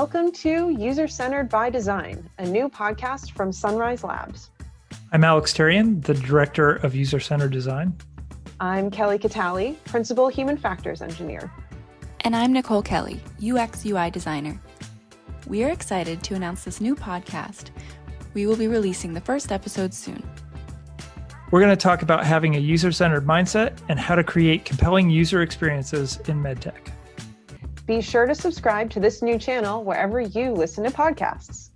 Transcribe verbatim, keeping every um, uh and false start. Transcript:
Welcome to User-Centered by Design, a new podcast from Sunrise Labs. I'm Alex Terrian, the Director of User-Centered Design. I'm Kelly Catali, Principal Human Factors Engineer. And I'm Nicole Kelly, U X U I Designer. We are excited to announce this new podcast. We will be releasing the first episode soon. We're going to talk about having a user-centered mindset and how to create compelling user experiences in MedTech. Be sure to subscribe to this new channel wherever you listen to podcasts.